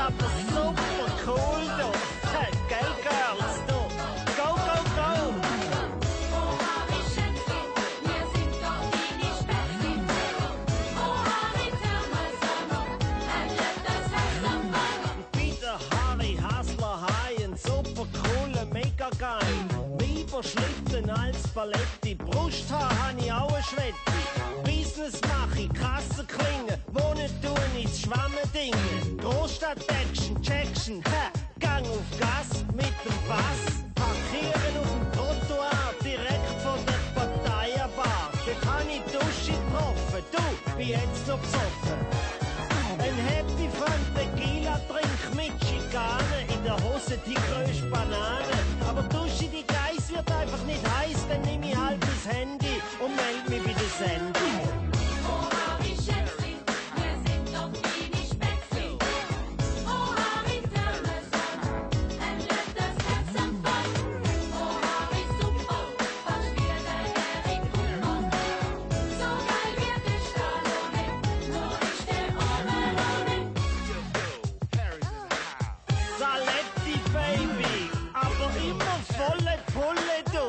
aber super cool, du. Gell, Girls, du. Go, go, go. Oh Harry Schätzchen, wir sind doch deine Spätzchen. Oh Harry Zimmersammer, erklärt das Herz am Ball. Ich bin der Harry Hassler Hai, ein super cooler, mega geil. Weiber schlitten als Paletti, Brusthaar han ich auch ein Schwetti. Business mach ich, krasse Klingen, wohnen tun ins Schwammendingen. Großstadt-Action, Jackson, Gang auf Gas mit dem Fass. Parkieren auf dem Trottoir, direkt von der Parteienbar. Dort han ich Dusche getroffen, du, bin jetzt noch besoffen. Ein Happy von Tequila-Trink mit Schikane, in der Hose die größte Banane. Aber Dusche, die Geiss wird einfach nicht heiß, dann nehm ich halt das Handy und meld mich bei der Sendung. Oh Harry Schätzchen, wir sind doch deine Spätzchen. Oh Harry Zimmersammer, erklärt das Herz am Ball. Oh Harry super, versteht der Erik Kummer. So geil wird die Stallone, nur ich steh Oberlone. Saletti, Baby, aber immer volle Pulle, du.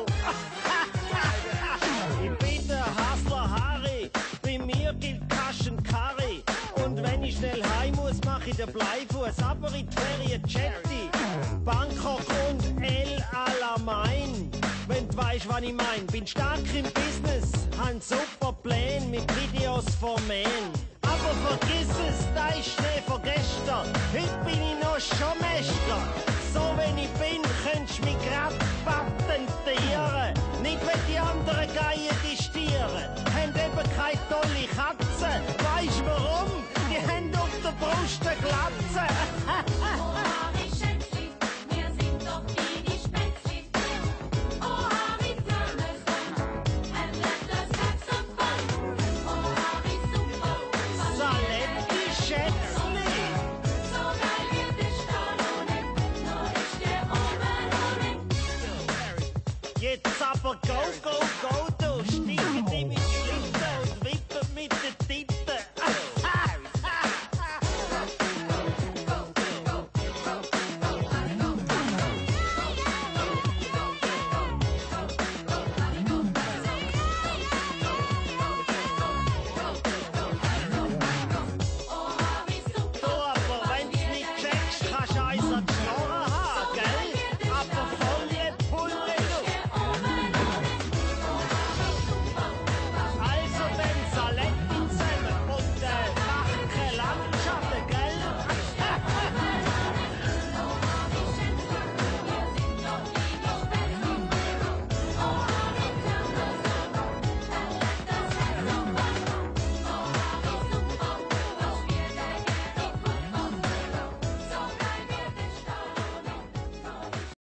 Ich bin der Hassler Harry, bei mir gilt Kaschen Curry. Und wenn ich schnell heim muss, mach ich den Bleifuß, aber in die Ferien Jetty. Bangkok und El Alamein, wenn du weisst, was ich mein. Bin stark im Business, han super Pläne mit Videos vom Man. Aber vergiss es, da ist Schnee von gestern. Heute bin ich noch schon Meister. So wenn ich bin, könntest du mich grad patentieren. Nicht wenn die anderen Geien die Stiere. Haben eben keine tolle Katze. Weisst warum? Die haben auf der Brust eine Glatze.